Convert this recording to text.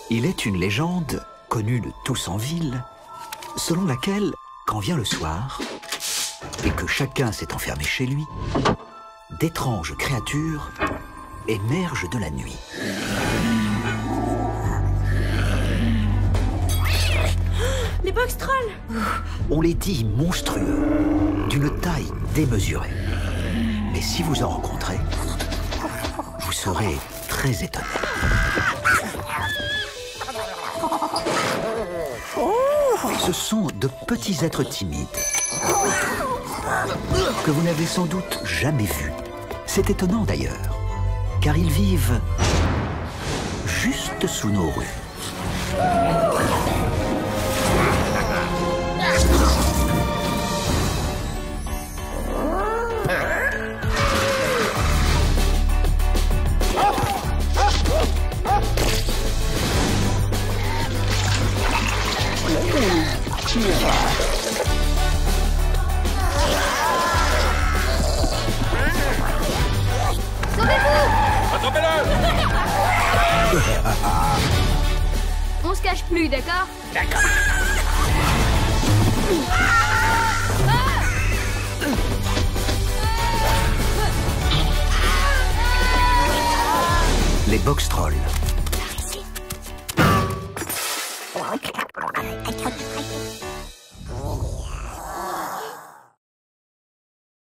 Il est une légende connue de tous en ville, selon laquelle, quand vient le soir, et que chacun s'est enfermé chez lui, d'étranges créatures émergent de la nuit. Les box trolls! On les dit monstrueux, d'une taille démesurée. Et si vous en rencontrez, vous serez très étonné. Ce sont de petits êtres timides que vous n'avez sans doute jamais vus. C'est étonnant d'ailleurs, car ils vivent juste sous nos rues. Sauvez-vous! Attrapez-le! On se cache plus, d'accord? D'accord. Les box trolls.